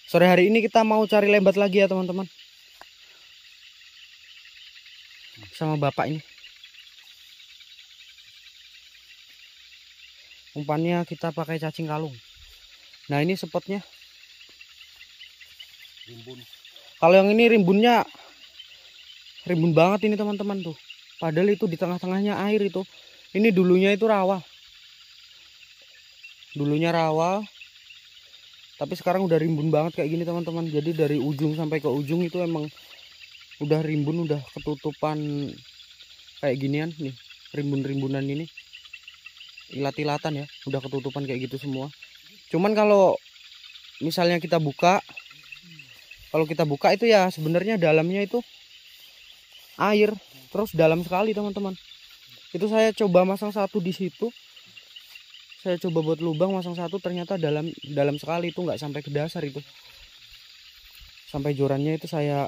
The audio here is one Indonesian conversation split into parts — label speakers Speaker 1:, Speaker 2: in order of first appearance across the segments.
Speaker 1: Sore hari ini kita mau cari lembat lagi ya teman-teman. Sama bapak ini. Umpannya kita pakai cacing kalung. Nah ini spotnya.
Speaker 2: Rimbun.
Speaker 1: Kalau yang ini rimbunnya rimbun banget ini teman-teman tuh. Padahal itu di tengah-tengahnya air itu. Ini dulunya itu rawa. Dulunya rawa. Tapi sekarang udah rimbun banget kayak gini teman-teman. Jadi dari ujung sampai ke ujung itu emang udah rimbun, udah ketutupan kayak ginian nih. Rimbun-rimbunan ini. Ilat-ilatan ya, udah ketutupan kayak gitu semua. Cuman kalau misalnya kita buka, kalau kita buka itu ya sebenarnya dalamnya itu air, terus dalam sekali teman-teman. Itu saya coba masang satu di situ. Saya coba buat lubang masang satu, ternyata dalam sekali, itu nggak sampai ke dasar itu. Sampai jorannya itu saya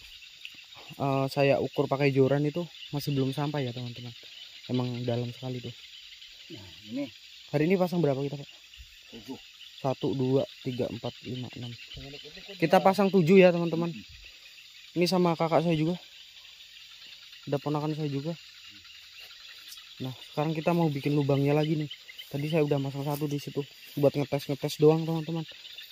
Speaker 1: ukur pakai joran itu masih belum sampai ya teman-teman. Emang dalam sekali tuh.
Speaker 2: Nah, ini
Speaker 1: hari ini pasang berapa kita, Pak?
Speaker 2: 7.
Speaker 1: 1, 2, 3, 4, 5, 6. Kita pasang 7 ya teman-teman. Ini sama kakak saya juga. Ada ponakan saya juga. Nah sekarang kita mau bikin lubangnya lagi nih. Tadi saya udah masang satu di situ buat ngetes doang teman-teman.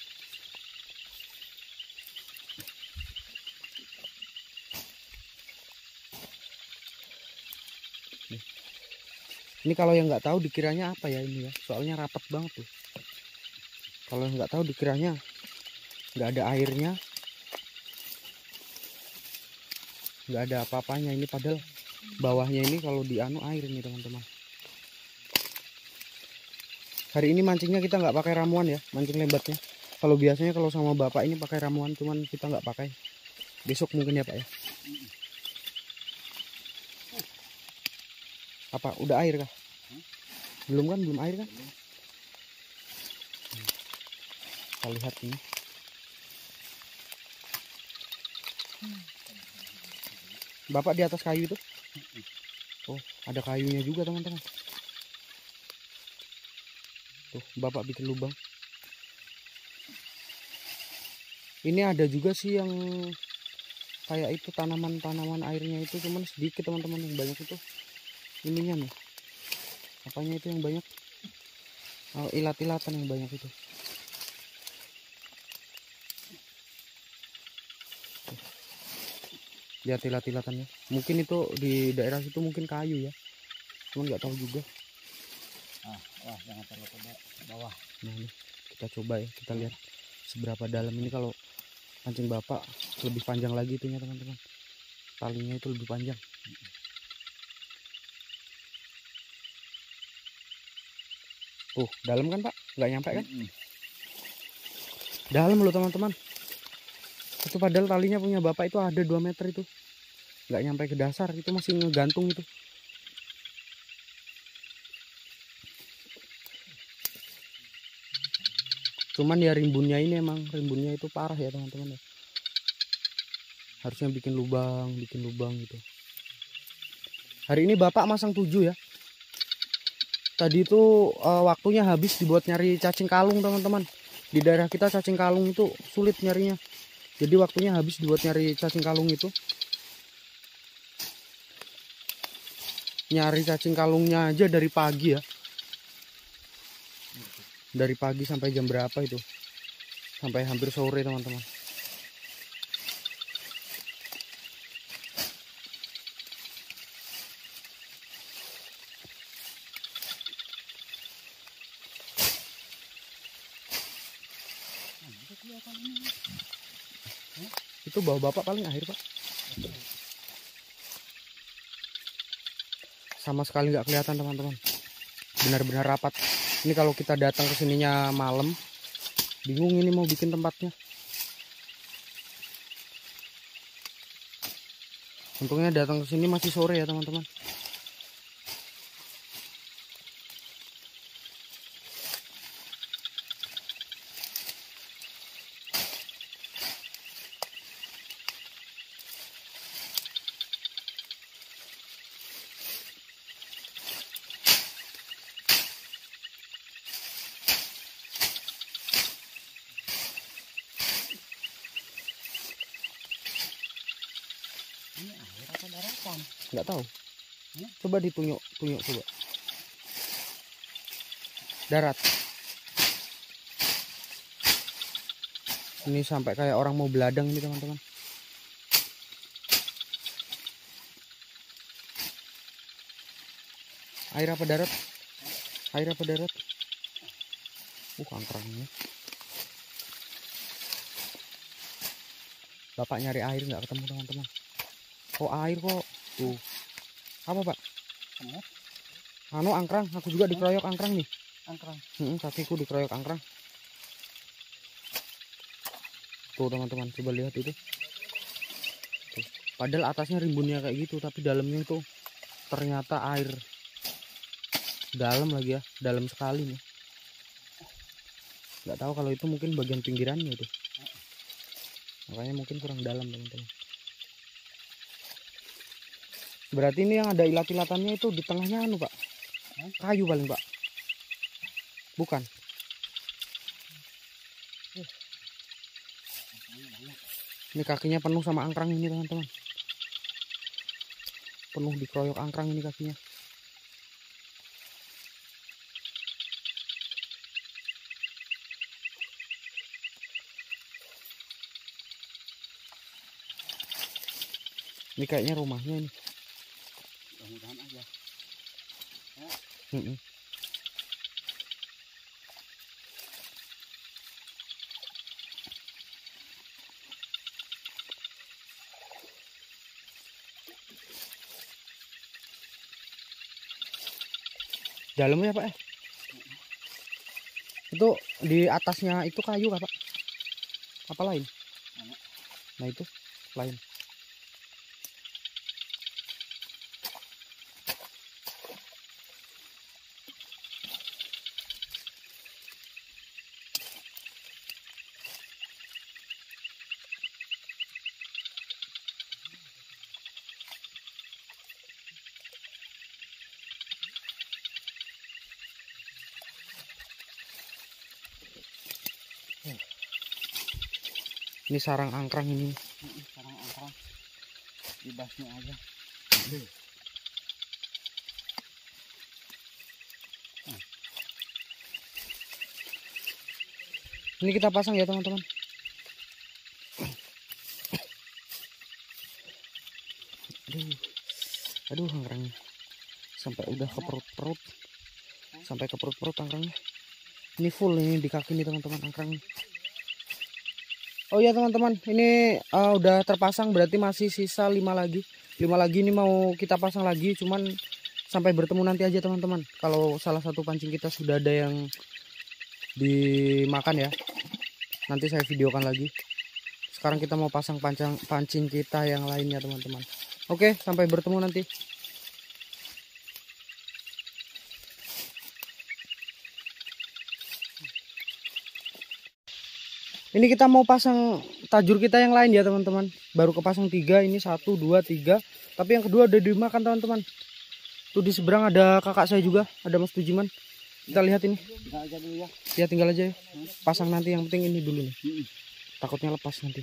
Speaker 1: Ini kalau yang nggak tahu dikiranya apa ya ini ya. Soalnya rapat banget tuh. Kalau yang nggak tahu dikiranya nggak ada airnya, nggak ada apa-apanya. Ini padahal bawahnya ini kalau dianu air ini teman-teman. Hari ini mancingnya kita nggak pakai ramuan ya, mancing lembatnya. Kalau biasanya kalau sama bapak ini pakai ramuan, cuman kita nggak pakai. Besok mungkin ya Pak ya. Apa udah air kah? Belum kan, belum air kan? Kita lihat ini. Bapak di atas kayu itu? Oh, ada kayunya juga teman-teman. Tuh, bapak bikin lubang. Ini ada juga sih yang kayak itu tanaman-tanaman airnya itu, cuman sedikit teman-teman. Yang banyak itu ininya nih. Apanya itu yang banyak? Oh, ilat-ilatan yang banyak itu. Lihat ilat-ilatannya. Mungkin itu di daerah situ mungkin kayu ya. Cuman nggak tahu juga.
Speaker 2: Wah, jangan terlalu ke bawah.
Speaker 1: Nah ini kita coba ya, kita lihat seberapa dalam ini. Kalau pancing bapak lebih panjang lagi itunya teman-teman, talinya itu lebih panjang. Tuh dalam kan Pak, nggak nyampe kan? Dalam loh teman-teman. Itu padahal talinya punya bapak itu ada 2 meter itu, nggak nyampe ke dasar, itu masih ngegantung itu. Cuman ya rimbunnya ini emang rimbunnya itu parah ya teman-teman ya. Harusnya bikin lubang gitu. Hari ini bapak masang 7 ya. Tadi itu waktunya habis dibuat nyari cacing kalung teman-teman. Di daerah kita cacing kalung itu sulit nyarinya. Jadi waktunya habis dibuat nyari cacing kalung itu. Nyari cacing kalungnya aja dari pagi ya. Dari pagi sampai jam berapa itu? Sampai hampir sore teman-teman. Itu bawa bapak paling akhir Pak. Sama sekali nggak kelihatan teman-teman. Benar-benar rapat. Ini kalau kita datang ke sininya malam, bingung ini mau bikin tempatnya. Untungnya datang ke sini masih sore ya teman-teman.
Speaker 2: Ikan.
Speaker 1: Nggak tahu. Coba ditunjuk coba. Darat. Ini sampai kayak orang mau beladang ini teman-teman. Air apa darat? Air apa darat? Angkrangnya. Bapak nyari air nggak ketemu teman-teman. Kok air kok? Tuh. Apa Pak?
Speaker 2: Semut.
Speaker 1: Anu angkrang. Aku juga dikeroyok angkrang nih.
Speaker 2: Angkrang.
Speaker 1: Kakiku dikeroyok angkrang. Tuh teman-teman, coba lihat itu. Tuh. Padahal atasnya rimbunnya kayak gitu, tapi dalamnya itu ternyata air. Dalam lagi ya, dalam sekali nih. Nggak tahu kalau itu mungkin bagian pinggirannya itu. Makanya mungkin kurang dalam teman-teman. Berarti ini yang ada ilat-ilatannya itu di tengahnya anu Pak. Kayu paling Pak. Bukan. Ini kakinya penuh sama angkrang ini teman-teman. Penuh dikeroyok angkrang ini kakinya. Ini kayaknya rumahnya ini.
Speaker 2: Mudah-mudahan aja.
Speaker 1: Dalamnya Pak Itu di atasnya itu kayu Pak? Apa lain? Nah itu lain. Ini sarang angkrang ini.
Speaker 2: Sarang angkrang. Dibasnya aja.
Speaker 1: Ini kita pasang ya teman-teman. Aduh angkrangnya. Sampai udah ke perut-perut. Sampai ke perut-perut angkrangnya. Ini full ini di kaki nih teman-teman angkrangnya. Oh ya teman-teman, ini udah terpasang, berarti masih sisa 5 lagi. 5 lagi ini mau kita pasang lagi, cuman sampai bertemu nanti aja teman-teman. Kalau salah satu pancing kita sudah ada yang dimakan ya, nanti saya videokan lagi. Sekarang kita mau pasang pancing kita yang lainnya teman-teman. Oke, sampai bertemu nanti. Ini kita mau pasang tajur kita yang lain ya teman-teman. Baru kepasang 3, ini 1, 2, 3. Tapi yang kedua udah dimakan teman-teman. Tuh di seberang ada kakak saya juga, ada Mas Tujiman. Kita lihat ini.
Speaker 2: Tinggal aja dulu ya.
Speaker 1: Ya tinggal aja ya. Pasang nanti, yang penting ini dulu nih. Takutnya lepas nanti.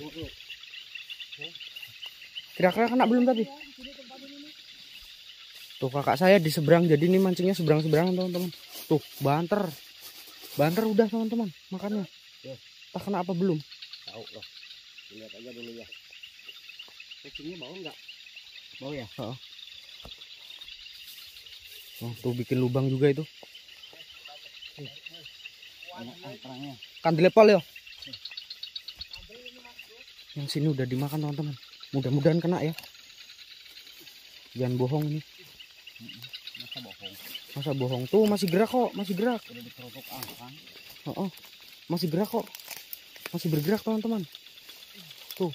Speaker 1: Kira-kira kena belum tadi? Tuh kakak saya di seberang, jadi ini mancingnya seberang-seberangan teman-teman. Tuh banter. Banter udah teman-teman makannya. Tak kena apa belum?
Speaker 2: Tahu loh. Lihat aja dulu ya. Pancingnya bau nggak? Bau ya?
Speaker 1: Oh, tuh bikin lubang juga itu.
Speaker 2: Banyak angkrangnya.
Speaker 1: Kan dilepol ya. Yang sini udah dimakan teman-teman. Mudah-mudahan kena ya. Jangan bohong ini.
Speaker 2: Masa bohong?
Speaker 1: Masa bohong? Tuh masih gerak kok, masih gerak.
Speaker 2: Udah dikerupuk angkrang.
Speaker 1: Oh, masih gerak kok. Masih bergerak teman-teman. Tuh.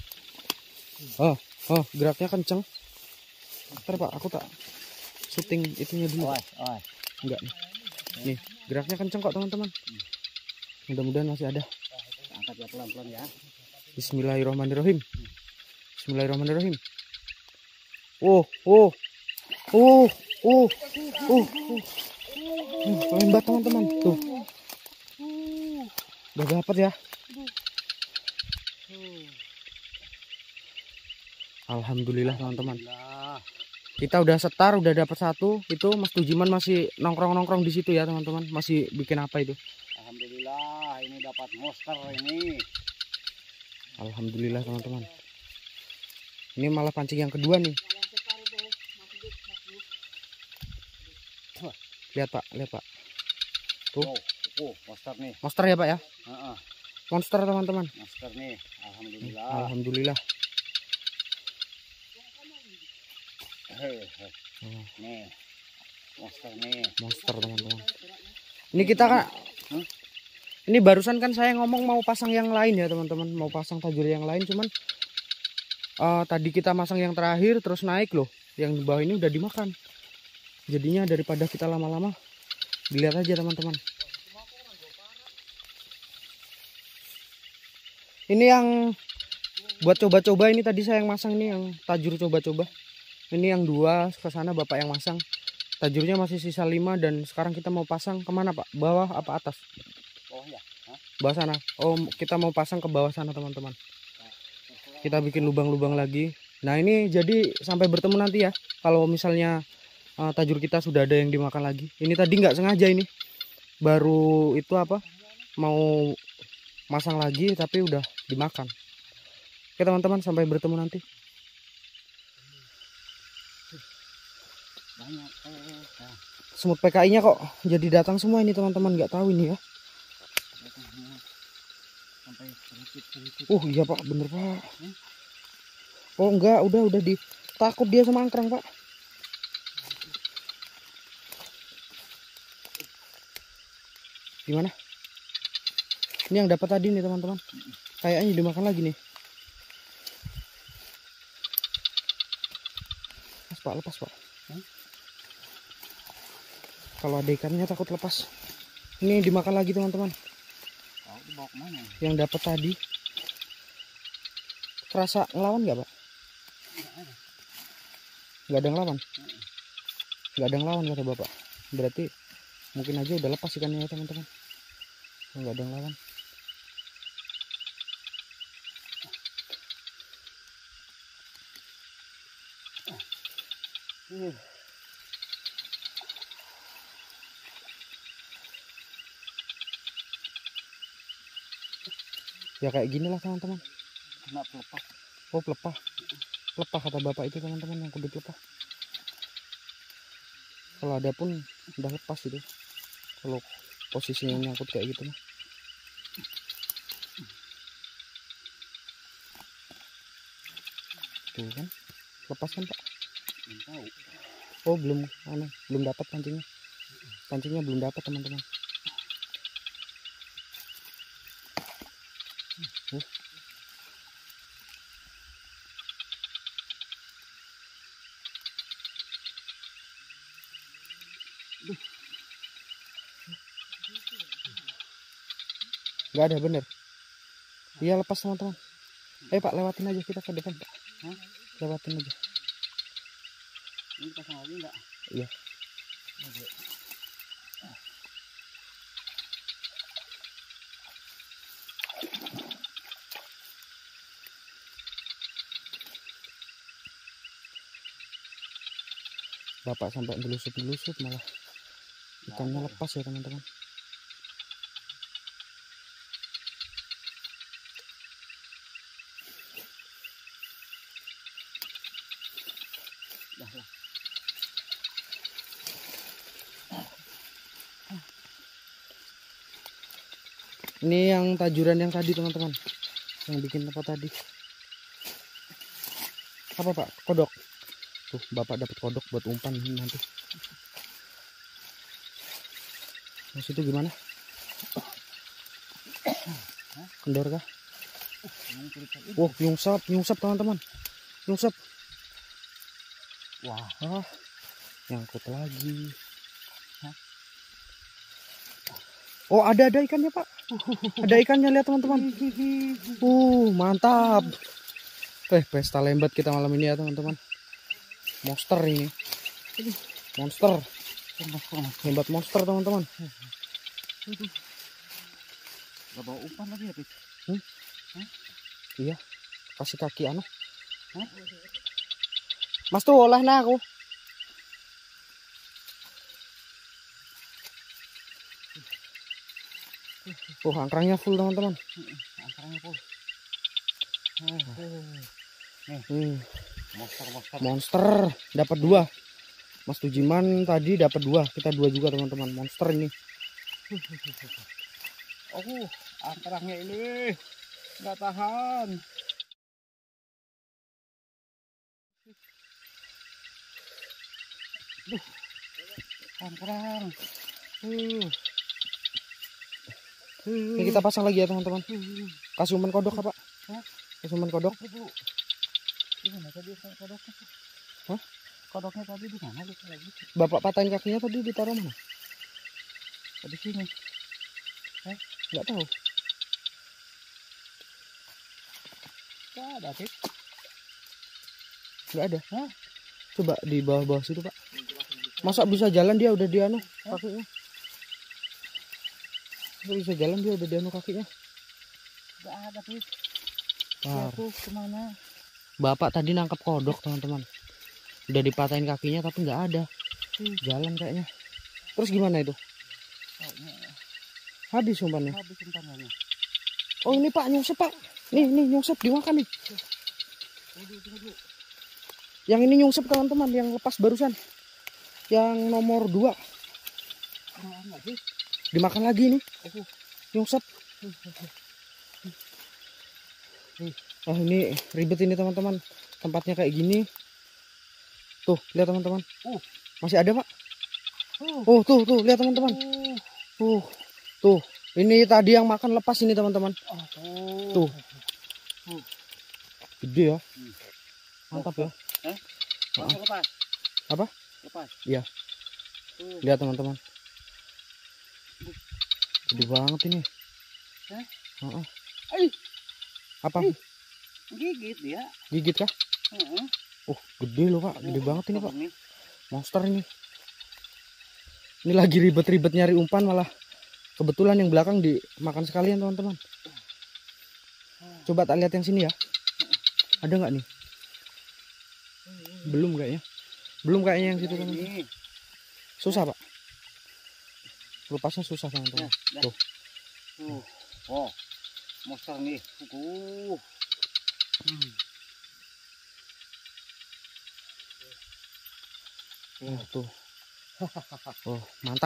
Speaker 1: Oh, geraknya kenceng. Ntar Pak, aku tak syuting itunya dulu. Enggak nih. Nih, geraknya kenceng kok teman-teman. Mudah-mudahan masih ada.
Speaker 2: Angkat ya pelan-pelan ya.
Speaker 1: Bismillahirrahmanirrahim. Bismillahirrahmanirrahim. Lembat teman-teman. Tuh. Udah dapat ya. Alhamdulillah teman-teman.
Speaker 2: Alhamdulillah.
Speaker 1: Kita udah setar, udah dapat satu. Itu Mas Tujiman masih nongkrong-nongkrong di situ ya teman-teman. Masih bikin apa itu?
Speaker 2: Alhamdulillah ini dapat monster ini.
Speaker 1: Alhamdulillah teman-teman. Ini malah pancing yang kedua nih. Lihat Pak, lihat Pak. Tuh.
Speaker 2: Monster nih.
Speaker 1: Monster ya Pak ya?
Speaker 2: Heeh.
Speaker 1: Monster teman-teman.
Speaker 2: Monster nih. Alhamdulillah.
Speaker 1: Alhamdulillah.
Speaker 2: Nih. Monster nih.
Speaker 1: Monster teman-teman. Ini kita kan ini barusan kan saya ngomong mau pasang yang lain ya teman-teman, mau pasang tajur yang lain, cuman tadi kita masang yang terakhir terus naik loh, yang di bawah ini udah dimakan. Jadinya daripada kita lama-lama, dilihat aja teman-teman. Ini yang buat coba-coba, ini tadi saya yang masang, ini yang tajur coba-coba. Ini yang 2 ke sana Bapak yang masang. Tajurnya masih sisa 5 dan sekarang kita mau pasang kemana Pak? Bawah apa atas?
Speaker 2: Bawah ya?
Speaker 1: Bawah sana. Oh, kita mau pasang ke bawah sana teman-teman. Kita bikin lubang-lubang lagi. Nah ini jadi sampai bertemu nanti ya. Kalau misalnya tajur kita sudah ada yang dimakan lagi. Ini tadi nggak sengaja ini. Baru itu apa? Mau masang lagi tapi udah dimakan. Oke teman-teman, sampai bertemu nanti.
Speaker 2: Banyak.
Speaker 1: Semut PKI-nya kok jadi datang semua ini teman-teman, nggak tahu ini ya.
Speaker 2: Sampai sedikit.
Speaker 1: Iya Pak, bener Pak. Oh enggak, udah takut dia sama angkrang Pak. Gimana? Ini yang dapat tadi nih teman-teman. Kayaknya dimakan lagi nih. Lepas Pak. Kalau ada ikannya takut lepas. Ini dimakan lagi teman-teman.
Speaker 2: Oh, dibawa kemana?
Speaker 1: Yang dapat tadi. Kerasa ngelawan nggak Pak? Nggak ada ngelawan. Nggak ada ngelawan kata Bapak. Berarti mungkin aja udah lepas ikannya ya teman-teman. Nggak ada ngelawan. Ya kayak gini lah teman-teman.
Speaker 2: Kena pelepah.
Speaker 1: Oh pelepah. Pelepah kata Bapak itu teman-teman, yang kudu pelepah. Kalau ada pun udah lepas itu. Kalau posisinya nyangkut kayak gitu mah. Tuh kan. Lepas kan Pak?
Speaker 2: Belum tahu.
Speaker 1: Oh belum dapat pancingnya. Pancingnya belum dapat teman-teman. Nggak ada bener. Iya lepas teman-teman. Ayo Pak, lewatin aja kita ke depan Pak. Lewatin aja.
Speaker 2: Ini pasang lagi enggak?
Speaker 1: Iya. Bapak sampai belusut-belusut malah ikannya lepas ya teman-teman. Ini yang tajuran yang tadi teman-teman, yang bikin apa tadi? Apa Pak? Kodok. Tuh Bapak dapat kodok buat umpan nanti. Mas itu gimana? Kendor kah? Oh nyungsap teman-teman, nyungsap. Wah, nyangkut lagi. Oh ada ikannya Pak. Ada ikannya, lihat teman-teman. Mantap. Pesta lembat kita malam ini ya teman-teman. Monster ini. Monster. Lembat monster teman-teman.
Speaker 2: Gak bawa umpan lagi ya Pit?
Speaker 1: Iya. Kasih kaki Mas tuh olah nah aku. Oh, angkrangnya full teman-teman.
Speaker 2: Angkrangnya full.
Speaker 1: Monster dapat 2. Mas Tujiman tadi dapat 2, kita 2 juga teman-teman. Monster ini.
Speaker 2: Oh, angkrangnya ini nggak tahan. Angkrang.
Speaker 1: Ini kita pasang lagi ya teman-teman. Kasih umpan kodok apa? Kasih umpan kodok.
Speaker 2: Di mana tadi kodoknya?
Speaker 1: Hah?
Speaker 2: Kodoknya tadi di mana lagi?
Speaker 1: Bapak patahin kakinya tadi ditaruh mana?
Speaker 2: Di sini.
Speaker 1: Nggak tahu.
Speaker 2: Nggak ada, Tik.
Speaker 1: Nggak ada. Hah? Coba di bawah-bawah situ, Pak. Masa bisa jalan dia udah di anu kakinya? Masa bisa jalan dia udah di anu kakinya?
Speaker 2: Nggak ada, Tik.
Speaker 1: Wah.
Speaker 2: Jatuh kemana?
Speaker 1: Bapak tadi nangkap kodok teman-teman. Udah dipatahin kakinya tapi nggak ada. Jalan kayaknya. Terus gimana itu? Habis umpannya.
Speaker 2: Habis umpannya.
Speaker 1: Oh ini Pak, nyungsep Pak. Nih nyungsep dimakan nih. Yang ini nyungsep teman-teman, yang lepas barusan. Yang nomor 2. Dimakan lagi nih. Nyungsep. Oh ini ribet ini teman-teman. Tempatnya kayak gini. Tuh, lihat teman-teman. Masih ada, Pak. Oh, tuh, lihat teman-teman. Tuh. Ini tadi yang makan lepas ini teman-teman. Tuh. Gede ya. Mantap ya.
Speaker 2: Lepas.
Speaker 1: Apa?
Speaker 2: Lepas.
Speaker 1: Iya. Lihat teman-teman. Gede banget ini. Apa?
Speaker 2: Gigit dia.
Speaker 1: Gigit kah? Gede loh Pak. Gede banget ini Pak. Monster ini. Ini lagi ribet-ribet nyari umpan malah kebetulan yang belakang dimakan sekalian teman-teman. Coba tak lihat yang sini ya. Ada nggak nih? Belum kayaknya. Belum kayaknya yang situ teman-teman. Susah Pak. Lepasnya susah teman-teman. Tuh.
Speaker 2: Oh, monster nih.
Speaker 1: Tuh. Oh,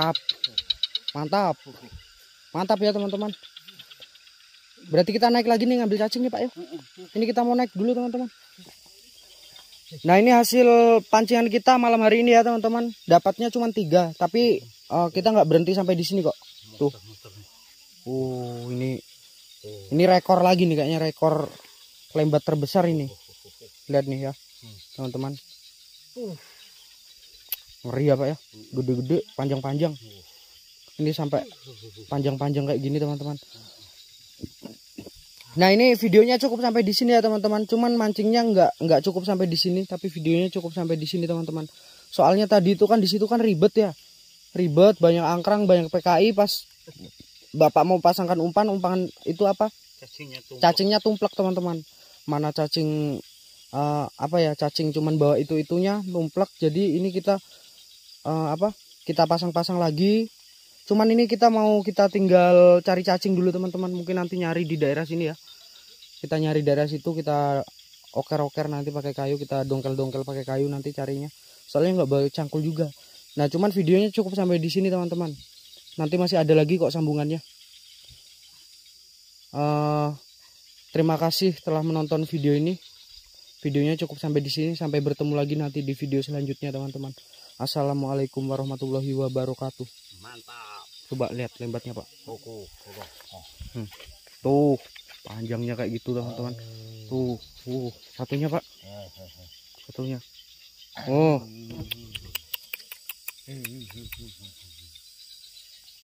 Speaker 1: mantap ya teman-teman. Berarti kita naik lagi nih ngambil cacing nih Pak ya. Ini kita mau naik dulu teman-teman. Nah ini hasil pancingan kita malam hari ini ya teman-teman. Dapatnya cuma 3, tapi kita nggak berhenti sampai di sini kok. Tuh. Ini rekor lagi nih kayaknya, rekor lembat terbesar ini. Lihat nih ya teman-teman. Ngeri ya Pak ya, gede-gede, panjang-panjang. Ini sampai panjang-panjang kayak gini teman-teman. Nah ini videonya cukup sampai di sini ya teman-teman. Cuman mancingnya nggak cukup sampai di sini, tapi videonya cukup sampai di sini teman-teman. Soalnya tadi itu kan di situ kan ribet ya, banyak angkrang, banyak PKI. Pas Bapak mau pasangkan umpan itu apa? Cacingnya tumplek teman-teman. Mana cacing cacing cuman bawa itunya tumplek. Jadi ini kita kita pasang-pasang lagi. Cuman ini kita tinggal cari cacing dulu teman-teman. Mungkin nanti nyari di daerah sini ya. Kita nyari daerah situ, kita oker-oker nanti pakai kayu, kita dongkel-dongkel pakai kayu nanti carinya. Soalnya nggak bawa cangkul juga. Nah cuman videonya cukup sampai di sini teman-teman. Nanti masih ada lagi kok sambungannya. Terima kasih telah menonton video ini. Videonya cukup sampai di sini. Sampai bertemu lagi nanti di video selanjutnya teman-teman. Assalamualaikum warahmatullahi wabarakatuh.
Speaker 2: Mantap.
Speaker 1: Coba lihat lembatnya Pak. Tuh panjangnya kayak gitu teman-teman. Tuh satunya Pak. Satunya. Oh.